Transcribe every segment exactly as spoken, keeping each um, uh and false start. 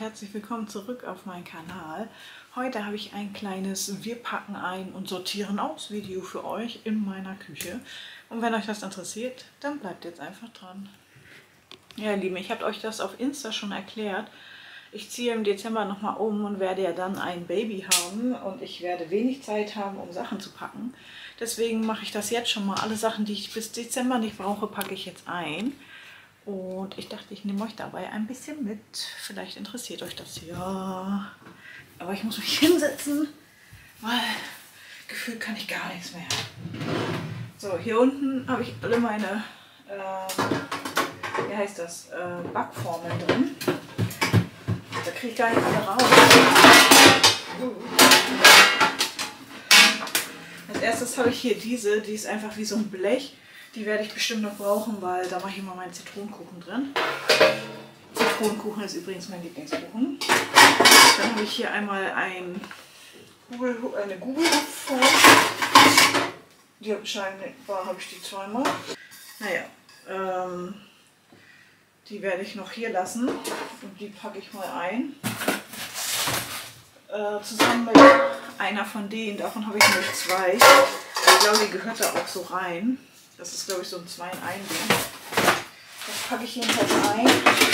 herzlich willkommen zurück auf meinen Kanal. Heute habe ich ein kleines Wir packen ein und sortieren aus Video für euch in meiner Küche. Und wenn euch das interessiert, dann bleibt jetzt einfach dran. Ja, ihr Lieben, ich habe euch das auf Insta schon erklärt. Ich ziehe im Dezember nochmal um und werde ja dann ein Baby haben und ich werde wenig Zeit haben, um Sachen zu packen. Deswegen mache ich das jetzt schon mal. Alle Sachen, die ich bis Dezember nicht brauche, packe ich jetzt ein. Und ich dachte, ich nehme euch dabei ein bisschen mit. Vielleicht interessiert euch das ja. Aber ich muss mich hinsetzen, weil gefühlt kann ich gar nichts mehr. So, hier unten habe ich alle meine, äh, wie heißt das, äh, Backformeln drin. Da kriege ich gar nicht alle raus. Als erstes habe ich hier diese, die ist einfach wie so ein Blech. Die werde ich bestimmt noch brauchen, weil da mache ich immer meinen Zitronenkuchen drin. Zitronenkuchen ist übrigens mein Lieblingskuchen. Dann habe ich hier einmal ein Google, eine Google-Form. Die habe scheinbar habe ich die zweimal. Naja, ähm, die werde ich noch hier lassen und die packe ich mal ein. Äh, zusammen mit einer von denen, davon habe ich nur zwei. Ich glaube, die gehört da auch so rein. Das ist, glaube ich, so ein zwei in eins Ding. Das packe ich jedenfalls ein.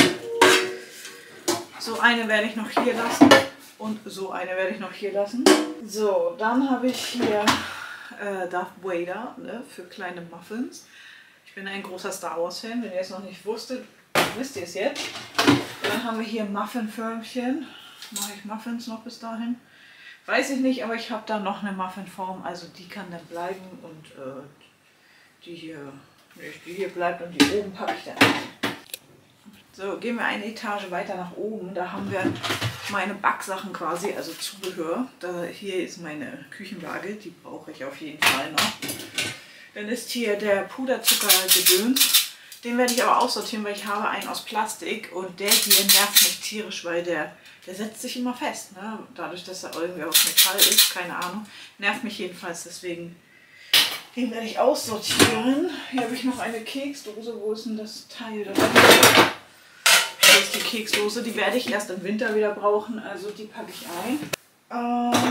So eine werde ich noch hier lassen und so eine werde ich noch hier lassen. So, dann habe ich hier äh, Darth Vader, ne, für kleine Muffins. Ich bin ein großer Star Wars Fan, wenn ihr es noch nicht wusstet, wisst ihr es jetzt. Dann haben wir hier Muffinförmchen. Mache ich Muffins noch bis dahin? Weiß ich nicht, aber ich habe da noch eine Muffinform, also die kann dann bleiben und äh, die hier, nicht, die hier bleibt und die oben packe ich dann ein. So, gehen wir eine Etage weiter nach oben. Da haben wir meine Backsachen quasi, also Zubehör. Da, hier ist meine Küchenwaage, die brauche ich auf jeden Fall noch. Dann ist hier der Puderzuckergedöns. Den werde ich aber aussortieren, weil ich habe einen aus Plastik und der hier nervt mich tierisch, weil der, der setzt sich immer fest. Ne? Dadurch, dass er irgendwie aus Metall ist, keine Ahnung, nervt mich jedenfalls, deswegen den werde ich aussortieren. Hier habe ich noch eine Keksdose. Wo ist denn das Teil da? Hier ist die Keksdose. Die werde ich erst im Winter wieder brauchen. Also die packe ich ein. Ähm,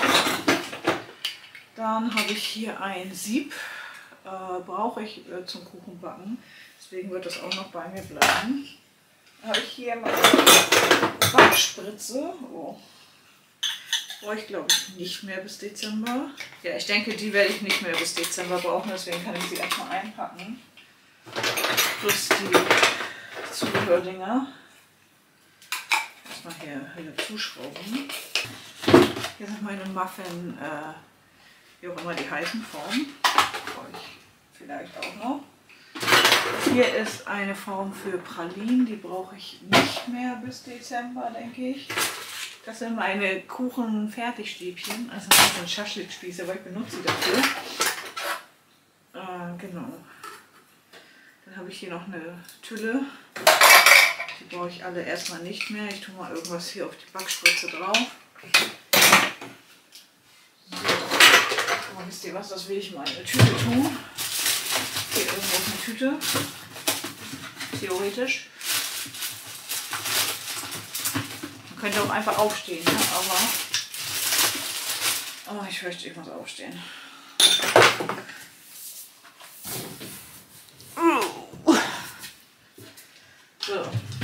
dann habe ich hier ein Sieb. Äh, brauche ich äh, zum Kuchenbacken. Deswegen wird das auch noch bei mir bleiben. Dann habe ich hier meine Backspritze. Oh. Brauche ich, glaube ich, nicht mehr bis Dezember. Ja, ich denke, die werde ich nicht mehr bis Dezember brauchen, deswegen kann ich sie erstmal einpacken. Plus die Zubehördinger. Erstmal hier wieder zuschrauben. Hier sind meine Muffin, äh, wie auch immer die heißen, Formen. Brauche ich vielleicht auch noch. Hier ist eine Form für Pralinen, die brauche ich nicht mehr bis Dezember, denke ich. Das sind meine Kuchen-Fertigstäbchen, also das sind Schaschlikspieße, aber ich benutze sie dafür. Äh, genau. Dann habe ich hier noch eine Tülle. Die brauche ich alle erstmal nicht mehr. Ich tue mal irgendwas hier auf die Backspritze drauf. So. Aber wisst ihr was, das will ich mal in eine Tüte tun. Hier irgendwo ist eine Tüte. Theoretisch. Man könnte auch einfach aufstehen, ne? Aber oh, ich fürchte, ich muss aufstehen. So.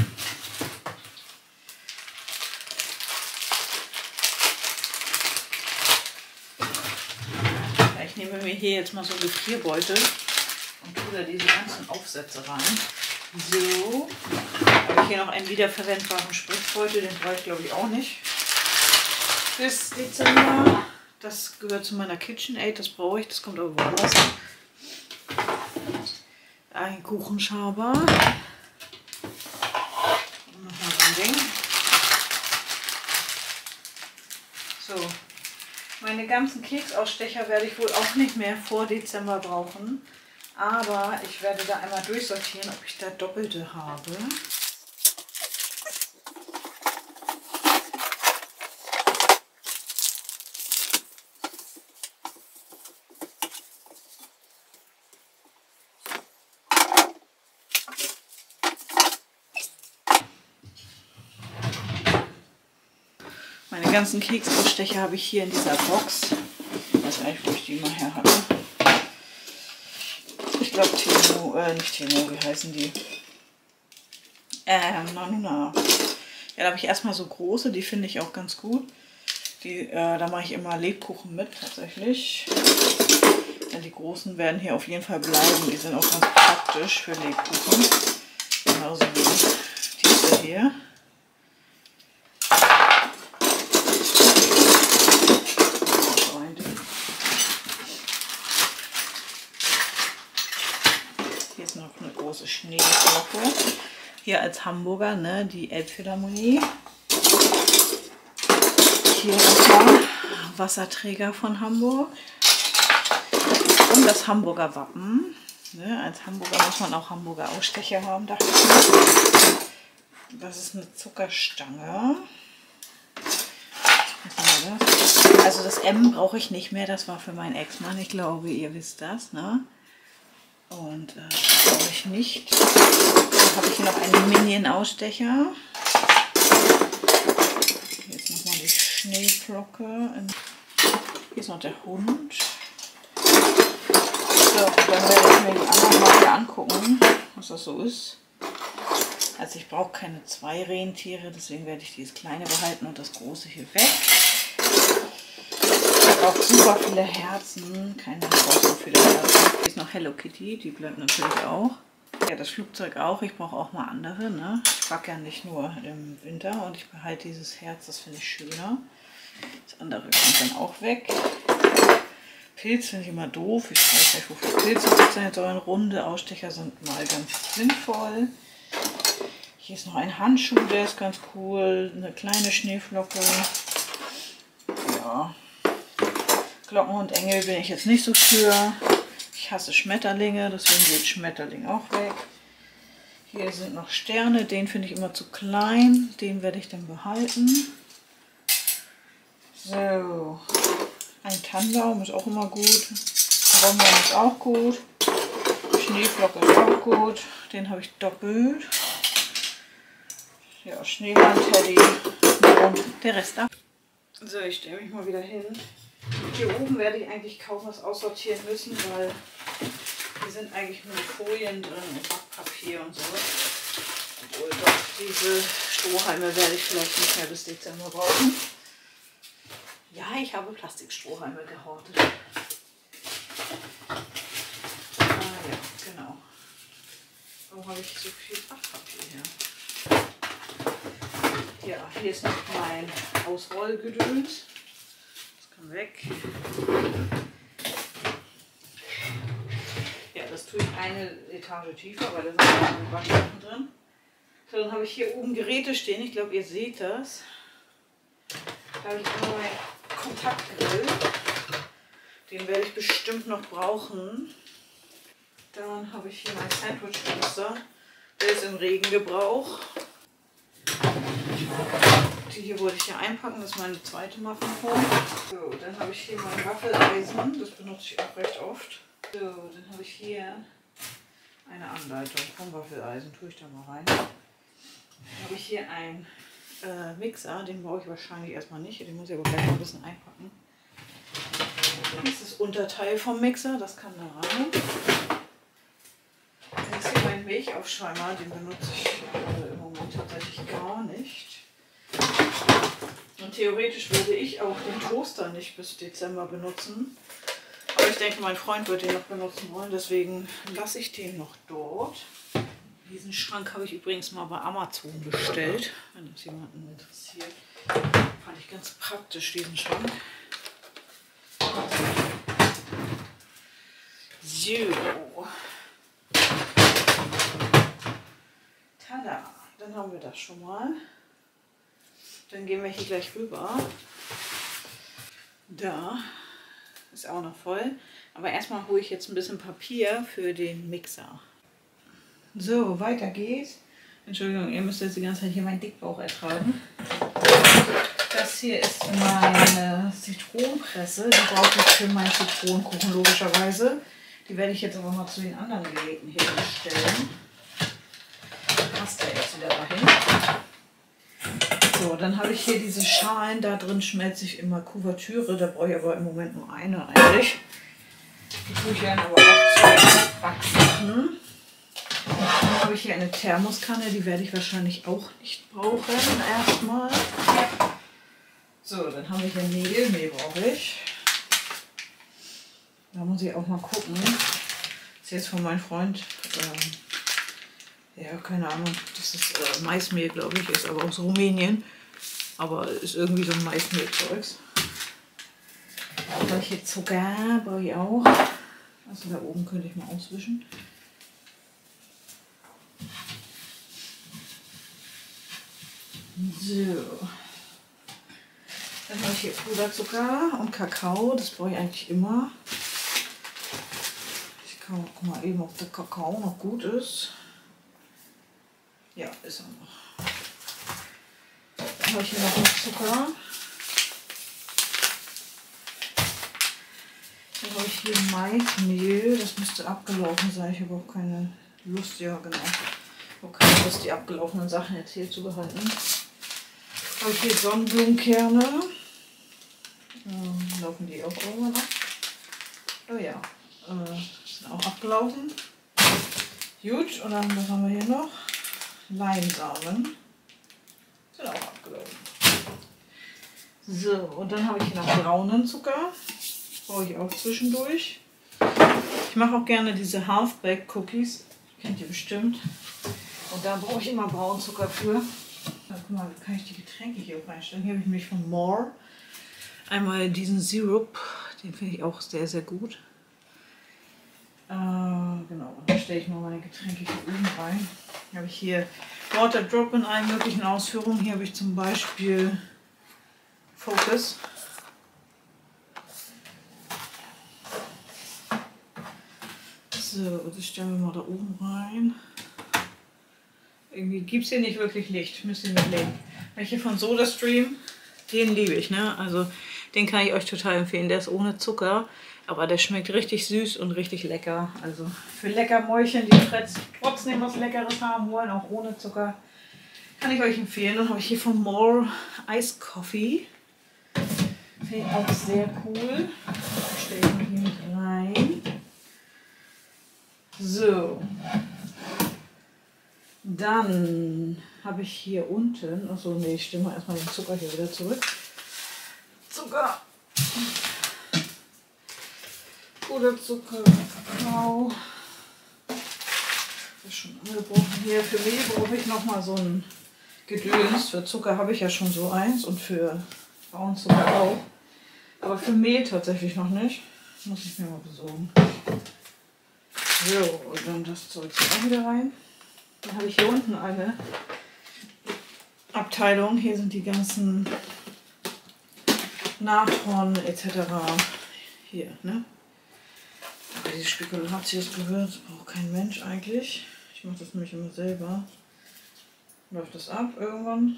Ich nehme mir hier jetzt mal so Gefrierbeutel und tue da diese ganzen Aufsätze rein. So. Habe ich hier noch einen wiederverwendbaren Spritzbeutel, den brauche ich glaube ich auch nicht bis Dezember. Das gehört zu meiner KitchenAid, das brauche ich, das kommt aber woanders. Ein Kuchenschaber. Und nochmal so ein Ding. So. Meine ganzen Keksausstecher werde ich wohl auch nicht mehr vor Dezember brauchen. Aber ich werde da einmal durchsortieren, ob ich da doppelte habe. Meine ganzen Keksausstecher habe ich hier in dieser Box. Ich weiß gar nicht, wo ich die mal her hatte. Ich glaube Temo, äh, nicht Temo, wie heißen die? Ähm, Nanuna. Ja, da habe ich erstmal so große, die finde ich auch ganz gut. Die, äh, da mache ich immer Lebkuchen mit, tatsächlich. Ja, die großen werden hier auf jeden Fall bleiben. Die sind auch ganz praktisch für Lebkuchen. Genauso wie diese hier. Hier ist noch eine große Schneeflocke. Hier als Hamburger, ne, die Elbphilharmonie. Hier nochmal Wasserträger von Hamburg. Und das Hamburger Wappen. Ne, als Hamburger muss man auch Hamburger Ausstecher haben, dachte ich. Das ist eine Zuckerstange. Also das M brauche ich nicht mehr, das war für meinen Ex-Mann. Ich glaube, ihr wisst das, ne? Und äh, das brauche ich nicht. Dann habe ich hier noch einen Minion-Ausstecher. Hier ist nochmal die Schneeflocke. Hier ist noch der Hund. So, und dann werde ich mir die anderen mal hier angucken, was das so ist. Also ich brauche keine zwei Rentiere, deswegen werde ich dieses kleine behalten und das große hier weg. Ich habe auch super viele Herzen, keine braucht so viele Herzen. Hier ist noch Hello Kitty, die bleibt natürlich auch. Ja, das Flugzeug auch, ich brauche auch mal andere, ne? Ich backe ja nicht nur im Winter und ich behalte dieses Herz, das finde ich schöner. Das andere kommt dann auch weg. Pilz finde ich immer doof, ich weiß nicht, wofür Pilze sein sollen. Runde Ausstecher sind mal ganz sinnvoll. Hier ist noch ein Handschuh, der ist ganz cool. Eine kleine Schneeflocke. Ja. Glocken und Engel bin ich jetzt nicht so für. Ich hasse Schmetterlinge, deswegen geht Schmetterling auch weg. Hier sind noch Sterne, den finde ich immer zu klein. Den werde ich dann behalten. So. Ein Tannenbaum ist auch immer gut. Bonbon ist auch gut. Schneeflocke ist auch gut. Den habe ich doppelt. Ja, Schneemann, Teddy und der Rest ab. So, ich stelle mich mal wieder hin. Hier oben werde ich eigentlich kaum was aussortieren müssen, weil hier sind eigentlich nur Folien drin und Backpapier und so. Obwohl doch, diese Strohhalme werde ich vielleicht nicht mehr bis Dezember brauchen. Ja, ich habe Plastikstrohhalme gehortet. Ah ja, genau. Warum habe ich so viel Backpapier hier? Ja, hier ist noch mein Ausrollgedöns. Das kann weg. Ja, das tue ich eine Etage tiefer, weil da sind auch Waschlappen drin. So, dann habe ich hier oben Geräte stehen. Ich glaube, ihr seht das. Da habe ich immer meinen Kontaktgrill. Den werde ich bestimmt noch brauchen. Dann habe ich hier mein Sandwich-Toaster. Der ist im Regengebrauch. Die hier wollte ich ja einpacken, das ist meine zweite Muffinform. So, dann habe ich hier mein Waffeleisen, das benutze ich auch recht oft. So, dann habe ich hier eine Anleitung vom Waffeleisen, tue ich da mal rein. Dann habe ich hier einen äh, Mixer, den brauche ich wahrscheinlich erstmal nicht, den muss ich aber gleich mal ein bisschen einpacken. Das ist das Unterteil vom Mixer, das kann da rein. Dann ist hier mein Milchaufschäumer, den benutze ich äh, im Moment tatsächlich gar nicht. Und theoretisch würde ich auch den Toaster nicht bis Dezember benutzen. Aber ich denke, mein Freund wird den noch benutzen wollen, deswegen lasse ich den noch dort. Diesen Schrank habe ich übrigens mal bei Amazon bestellt, wenn das jemanden interessiert. Fand ich ganz praktisch, diesen Schrank. So. Tada, dann haben wir das schon mal. Dann gehen wir hier gleich rüber. Da ist auch noch voll. Aber erstmal hole ich jetzt ein bisschen Papier für den Mixer. So, weiter geht's. Entschuldigung, ihr müsst jetzt die ganze Zeit hier meinen Dickbauch ertragen. Das hier ist meine Zitronenpresse. Die brauche ich für meinen Zitronenkuchen logischerweise. Die werde ich jetzt aber mal zu den anderen Geräten hier stellen. Passt da jetzt wieder dahin. So, So, dann habe ich hier diese Schalen, da drin schmelze ich immer Kuvertüre, da brauche ich aber im Moment nur eine eigentlich. Die tue ich dann aber auch zu Backsachen. Dann habe ich hier eine Thermoskanne, die werde ich wahrscheinlich auch nicht brauchen erstmal. So, dann habe ich hier Mehl, Mehl brauche ich. Da muss ich auch mal gucken. Das ist jetzt von meinem Freund, ähm, ja keine Ahnung, das ist äh, Maismehl glaube ich, ist aber aus Rumänien. Aber ist irgendwie so ein Maismehlzeugs. Da habe ich hier Zucker, brauche ich auch. Also da oben könnte ich mal auswischen. So. Dann habe ich hier Puderzucker und Kakao. Das brauche ich eigentlich immer. Ich kann guck mal eben, ob der Kakao noch gut ist. Ja, ist er noch. Dann habe ich hier noch Zucker. Dann habe ich hier Maismehl. Das müsste abgelaufen sein. Ich habe auch keine Lust. Ja, genau. Ich habe keine Lust, die abgelaufenen Sachen jetzt hier zu behalten. Habe ich hier Sonnenblumenkerne. Ähm, laufen die auch irgendwann ab? Oh ja, äh, sind auch abgelaufen. Gut, und dann was haben wir hier noch? Leinsamen. Sind auch abgelaufen. So, und dann habe ich hier noch braunen Zucker. Brauche ich auch zwischendurch. Ich mache auch gerne diese Half-Baked-Cookies. Kennt ihr bestimmt. Und da brauche ich immer Braunzucker für. Na, guck mal, wie kann ich die Getränke hier auch reinstellen? Hier habe ich mich von More. Einmal diesen Syrup. Den finde ich auch sehr, sehr gut. Äh, genau, und dann stelle ich mal meine Getränke hier oben rein. Hier habe ich hier Water Drop in allen möglichen Ausführungen. Hier habe ich zum Beispiel Focus. So, das stellen wir mal da oben rein. Irgendwie gibt es hier nicht wirklich Licht, müsst ihr mitlegen. Welche von SodaStream, den liebe ich, ne? Also den kann ich euch total empfehlen. Der ist ohne Zucker, aber der schmeckt richtig süß und richtig lecker. Also für Leckermäulchen, die trotzdem was Leckeres haben wollen, auch ohne Zucker, kann ich euch empfehlen. Dann habe ich hier von More Ice Coffee. Finde ich auch sehr cool. Stelle ich mal hier mit rein. So. Dann habe ich hier unten, achso, nee, ich stelle mal erstmal den Zucker hier wieder zurück. Zucker. Puderzucker, Kakao. Das ist schon angebrochen. Hier für Mehl brauche ich nochmal so ein Gedöns. Für Zucker habe ich ja schon so eins und für Braunzucker auch. Aber für Mehl tatsächlich noch nicht. Muss ich mir mal besorgen. So, und dann das Zeug hier auch wieder rein. Dann habe ich hier unten eine Abteilung. Hier sind die ganzen Natron et cetera. Hier, ne? Aber dieses Spekulatiusgewürz braucht kein Mensch eigentlich. Ich mache das nämlich immer selber. Läuft das ab irgendwann.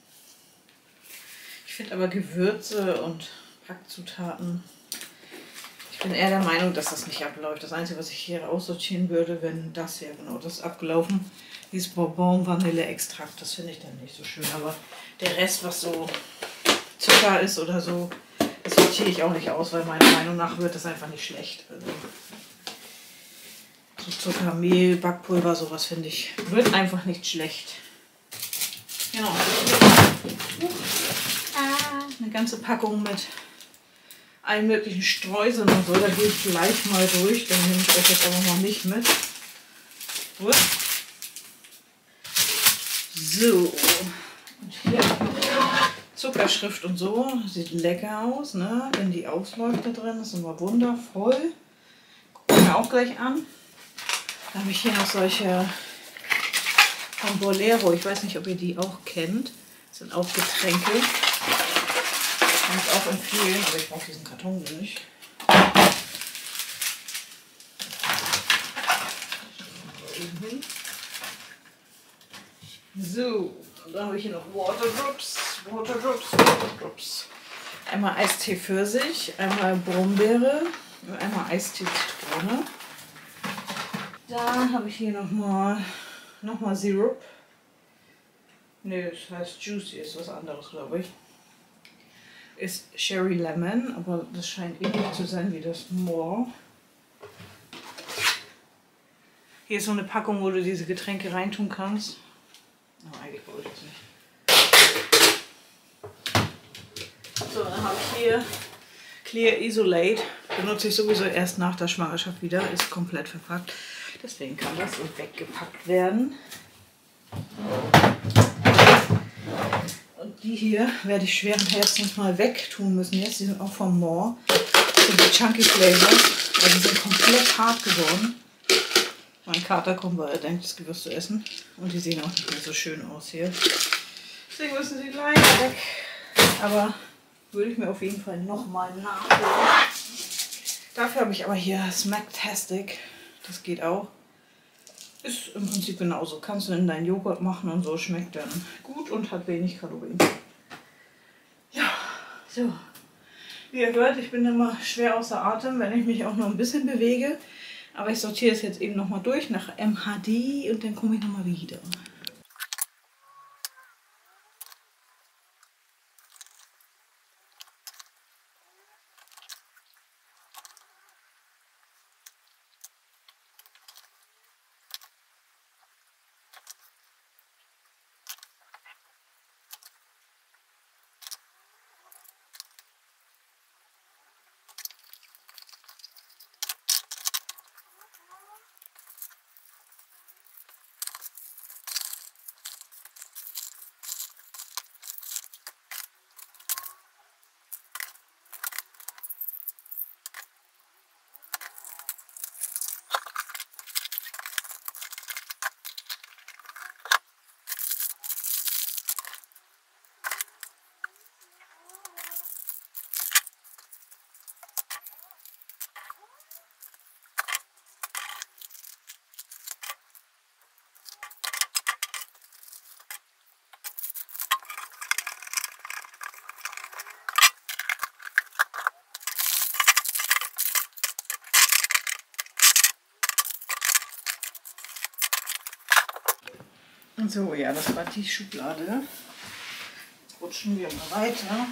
Ich finde aber Gewürze und Packzutaten. Ich bin eher der Meinung, dass das nicht abläuft. Das Einzige, was ich hier aussortieren würde, wenn das hier, genau, das ist abgelaufen. Dieses Bourbon Vanille Extrakt, das finde ich dann nicht so schön. Aber der Rest, was so Zucker ist oder so, das sortiere ich auch nicht aus, weil meiner Meinung nach wird das einfach nicht schlecht. Also so Zucker, Mehl, Backpulver, sowas finde ich, wird einfach nicht schlecht. Genau. Eine ganze Packung mit allen möglichen Streuseln und so, da gehe ich gleich mal durch, dann nehme ich euch jetzt aber mal nicht mit. Gut. So, und hier Zuckerschrift und so, sieht lecker aus, ne? Wenn die ausläuft da drin, ist immer wundervoll. Gucken wir auch gleich an. Dann habe ich hier noch solche von Bolero, ich weiß nicht, ob ihr die auch kennt, das sind auch Getränke. Kann ich auch empfehlen, aber ich brauche diesen Karton nicht. So, dann habe ich hier noch Water Drops, Water Drops, Water Drops. Einmal Eistee Pfirsich, einmal Brombeere und einmal Eistee Zitrone. Dann habe ich hier nochmal noch mal Syrup. Ne, das heißt Juicy, ist was anderes, glaube ich. Ist Cherry Lemon, aber das scheint ähnlich zu sein wie das More. Hier ist so eine Packung, wo du diese Getränke reintun kannst. Aber eigentlich brauche ich das nicht. So, dann habe ich hier Clear Isolate. Benutze ich sowieso erst nach der Schwangerschaft wieder. Ist komplett verpackt. Deswegen kann das so weggepackt werden. Und die hier werde ich schweren Herzens mal wegtun müssen jetzt. Die sind auch vom More. Das sind die Chunky Flavors. Weil die sind komplett hart geworden. Mein Kater kommt, weil er denkt, das wirst du essen. Und die sehen auch nicht mehr so schön aus hier. Deswegen müssen sie leider weg. Aber würde ich mir auf jeden Fall nochmal nachholen. Dafür habe ich aber hier Smacktastic. Das geht auch. Ist im Prinzip genauso. Kannst du in deinen Joghurt machen und so. Schmeckt dann gut und hat wenig Kalorien. Ja, so. Wie ihr hört, ich bin immer schwer außer Atem, wenn ich mich auch nur ein bisschen bewege. Aber ich sortiere es jetzt eben nochmal durch nach M H D und dann komme ich nochmal wieder. So, ja, das war die Schublade. Jetzt rutschen wir mal weiter.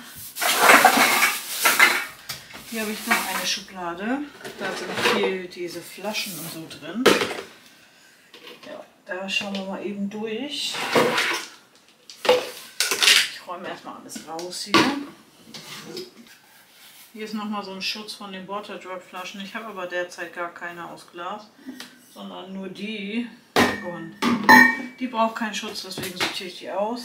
Hier habe ich noch eine Schublade. Da sind viel diese Flaschen und so drin. Ja, da schauen wir mal eben durch. Ich räume erstmal alles raus hier. Hier ist nochmal so ein Schutz von den Waterdrop Flaschen. Ich habe aber derzeit gar keine aus Glas, sondern nur die. Und die braucht keinen Schutz, deswegen sortiere ich die aus.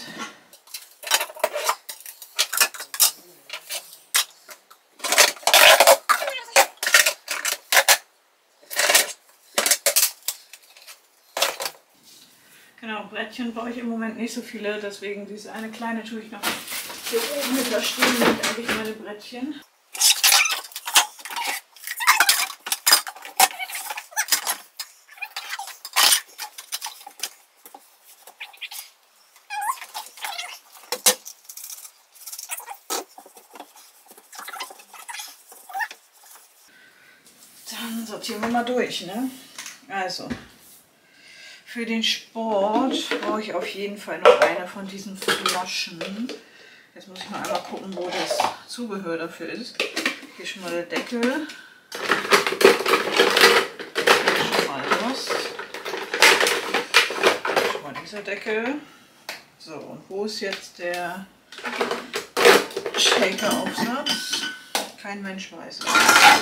Genau, Brettchen brauche ich im Moment nicht so viele, deswegen diese eine kleine tue ich noch hier oben mit da stehen, sind eigentlich meine Brettchen. Dann sortieren wir mal durch, ne? Also, für den Sport brauche ich auf jeden Fall noch eine von diesen Flaschen. Jetzt muss ich mal einmal gucken, wo das Zubehör dafür ist. Hier schon mal der Deckel. Hier schon mal das. Hier schon mal dieser Deckel. So, und wo ist jetzt der Shaker-Aufsatz? Kein Mensch weiß es.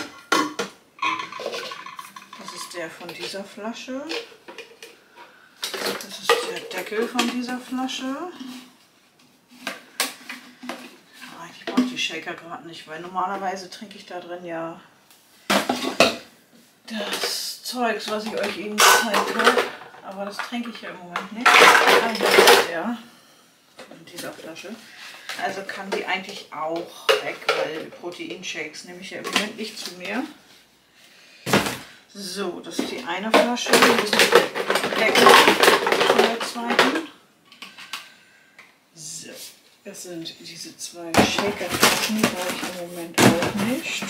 Das ist der von dieser Flasche. Das ist der Deckel von dieser Flasche. Ich brauche die Shaker gerade nicht, weil normalerweise trinke ich da drin ja das Zeugs, was ich euch eben gezeigt habe. Aber das trinke ich ja im Moment nicht. Ah, hier ist der von dieser Flasche. Also kann die eigentlich auch weg, weil Proteinshakes nehme ich ja im Moment nicht zu mir. So, das ist die eine Flasche. Das ist der Deckel von der zweiten. So, das sind diese zwei Shaker-Flaschen, die brauche ich im Moment auch nicht.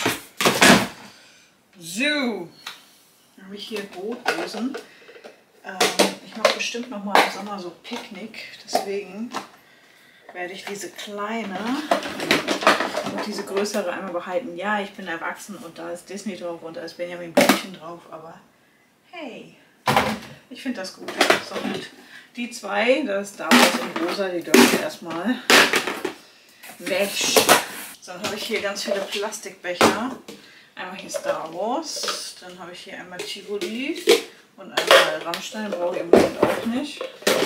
So, dann habe ich hier Brotdosen. Ähm, ich Ich mache bestimmt noch mal im Sommer so Picknick. Deswegen werde ich diese kleine und diese größere einmal behalten. Ja, ich bin erwachsen und da ist Disney drauf und da ist Benjamin Blümchen drauf. Aber hey, ich finde das gut. So, und die zwei, das ist damals in rosa, die dürfen erstmal weg. Dann habe ich hier ganz viele Plastikbecher. Einmal hier Star Wars, dann habe ich hier einmal Tivoli und einmal Rammstein, brauche ich im Moment auch nicht.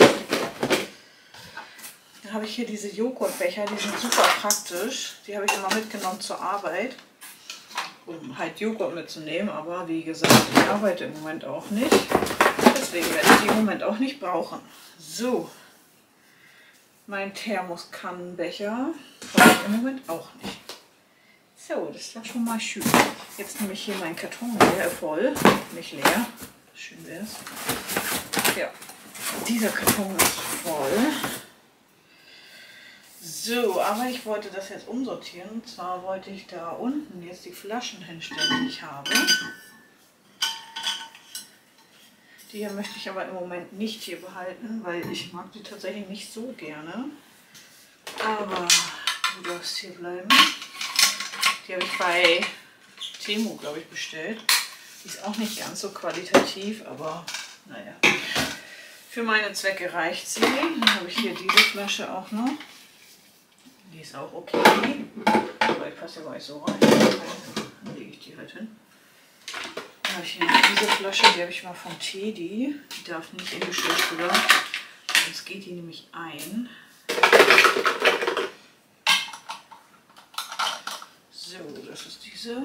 Dann habe ich hier diese Joghurtbecher, die sind super praktisch. Die habe ich immer mitgenommen zur Arbeit, um halt Joghurt mitzunehmen. Aber wie gesagt, ich arbeite im Moment auch nicht. Deswegen werde ich die im Moment auch nicht brauchen. So, mein Thermoskannenbecher brauche ich im Moment auch nicht. So, das ist doch schon mal schön. Jetzt nehme ich hier meinen Karton leer, voll, nicht leer. Schön wäre es. Ja, dieser Karton ist voll. So, aber ich wollte das jetzt umsortieren. Und zwar wollte ich da unten jetzt die Flaschen hinstellen, die ich habe. Die hier möchte ich aber im Moment nicht hier behalten, weil ich mag die tatsächlich nicht so gerne. Aber du darfst hier bleiben. Die habe ich bei Temu, glaube ich, bestellt. Die ist auch nicht ganz so qualitativ, aber naja. Für meine Zwecke reicht sie. Dann habe ich hier diese Flasche auch noch. Die ist auch okay. Aber ich passe ja gar nicht so rein. Dann lege ich die halt hin. Dann habe ich hier noch diese Flasche, die habe ich mal von Teddy. Die darf nicht in Geschirrspüler. Sonst geht die nämlich ein. So, das ist diese.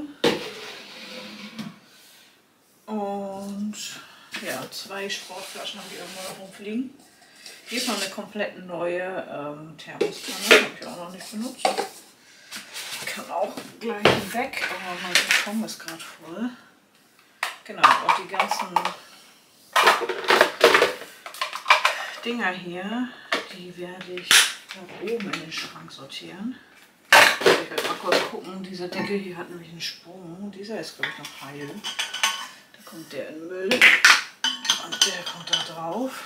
Und ja, zwei Sportflaschen habe ich irgendwo noch rumfliegen. Hier ist noch eine komplett neue ähm, Thermoskanne, habe ich auch noch nicht benutzt. Die kann auch gleich weg, aber mein Karton ist gerade voll. Genau, und die ganzen Dinger hier, die werde ich da oben in den Schrank sortieren. Ich werde mal kurz gucken, dieser Deckel hier hat nämlich einen Sprung. Dieser ist, glaube ich, noch heil. Da kommt der in den Müll und der kommt da drauf.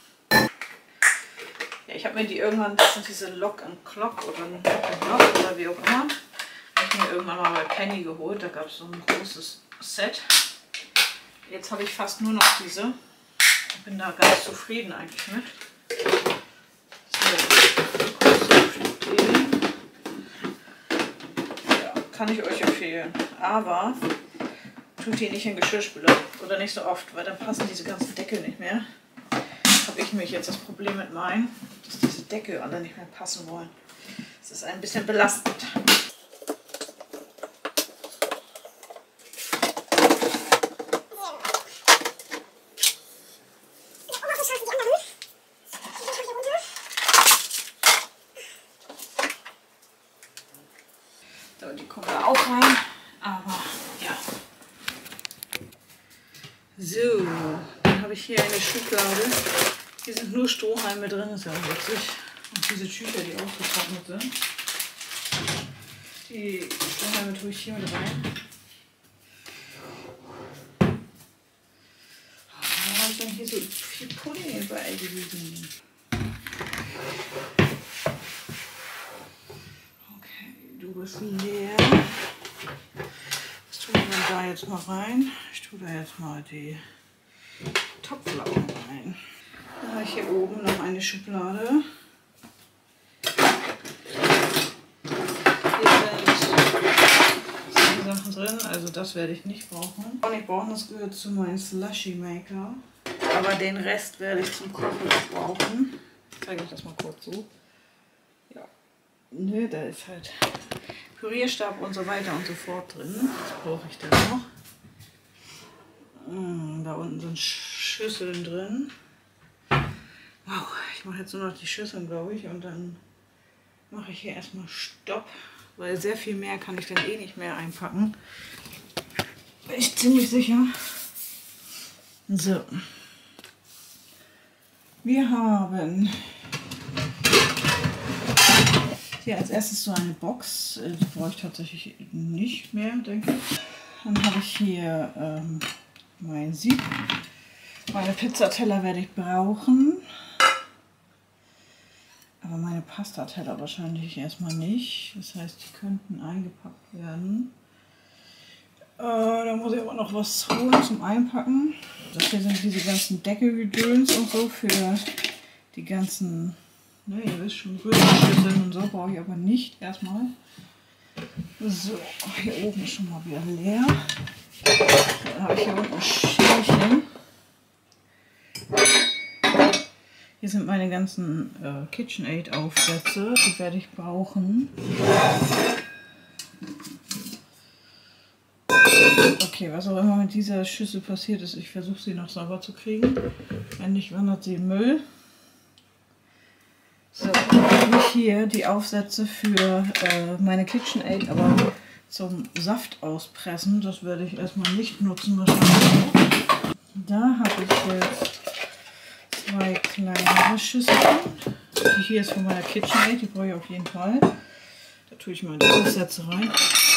Ja, ich habe mir die irgendwann, das sind diese Lock and Clock oder ein Lock oder wie auch immer, habe ich mir irgendwann mal bei Penny geholt. Da gab es so ein großes Set. Jetzt habe ich fast nur noch diese. Ich bin da ganz zufrieden eigentlich mit. So, ja, kann ich euch empfehlen. Aber tut die nicht in Geschirrspüler oder nicht so oft, weil dann passen diese ganzen Deckel nicht mehr. Habe ich nämlich jetzt das Problem mit meinen, dass diese Deckel alle nicht mehr passen wollen. Das ist ein bisschen belastend. So, die kommen da auch rein, aber ja. So, dann habe ich hier eine Schublade. Hier sind nur Strohhalme drin, ist ja auch witzig. Und diese Tücher, die ausgetrocknet sind. Die Strohhalme tue ich hier mit rein. Warum ist denn hier so viel Pudding überall gewesen? Okay, du bist leer. Was tun wir denn da jetzt mal rein? Ich tue da jetzt mal die Topflaugen rein. Dann habe ich hier oben noch eine Schublade. Hier sind Sachen drin, also das werde ich nicht brauchen. Und ich brauche das gehört zu meinem Slushy Maker. Aber den Rest werde ich zum Kochen brauchen. Ich zeige euch das mal kurz so. Ja. Nö, da ist halt Pürierstab und so weiter und so fort drin. Das brauche ich dann noch. Da unten sind Schüsseln drin. Wow, ich mache jetzt nur noch die Schüsseln, glaube ich, und dann mache ich hier erstmal Stopp, weil sehr viel mehr kann ich dann eh nicht mehr einpacken. Bin ich ziemlich sicher. So. Wir haben hier als erstes so eine Box. Die brauche ich tatsächlich nicht mehr, denke ich. Dann habe ich hier ähm, mein Sieb. Meine Pizzateller werde ich brauchen. Aber meine Pastateller wahrscheinlich erstmal nicht. Das heißt, die könnten eingepackt werden. Äh, da muss ich aber noch was holen zum Einpacken. Das hier sind diese ganzen Deckelgedöns und so für die ganzen, ne, ihr wisst schon, Röhrenschüsseln und so brauche ich aber nicht erstmal. So, hier oben ist schon mal wieder leer. Dann habe ich hier unten ein Schälchen. Hier sind meine ganzen äh, KitchenAid Aufsätze, die werde ich brauchen. Okay, was auch immer mit dieser Schüssel passiert ist, ich versuche sie noch sauber zu kriegen. Wenn nicht, wandert sie im Müll. So, dann habe ich hier die Aufsätze für äh, meine KitchenAid, aber zum Saft auspressen. Das werde ich erstmal nicht nutzen wahrscheinlich. Da habe ich jetzt zwei kleinere Schüsseln. Die hier ist von meiner KitchenAid, die brauche ich auf jeden Fall. Da tue ich mal die Aufsätze rein.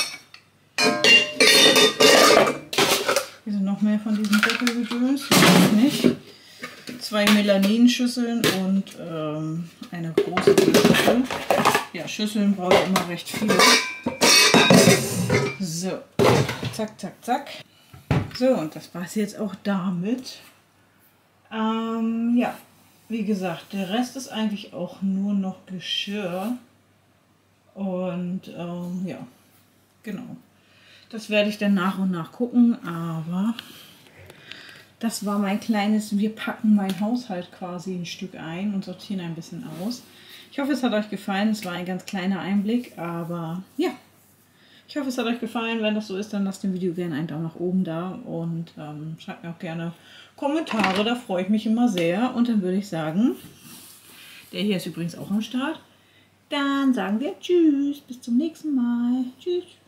Hier sind noch mehr von diesen Deckelgedöns, die nicht. Zwei Melaninschüsseln und ähm, eine große Schüssel. Ja, Schüsseln brauche ich immer recht viele. So, zack, zack, zack. So, und das war es jetzt auch damit. Ähm, ja, wie gesagt, der Rest ist eigentlich auch nur noch Geschirr. Und ähm, ja, genau. Das werde ich dann nach und nach gucken, aber das war mein kleines, wir packen meinen Haushalt quasi ein Stück ein und sortieren ein bisschen aus. Ich hoffe, es hat euch gefallen. Es war ein ganz kleiner Einblick, aber ja. Ich hoffe, es hat euch gefallen. Wenn das so ist, dann lasst dem Video gerne einen Daumen nach oben da und ähm, schreibt mir auch gerne Kommentare, da freue ich mich immer sehr. Und dann würde ich sagen, der hier ist übrigens auch am Start. Dann sagen wir Tschüss, bis zum nächsten Mal. Tschüss.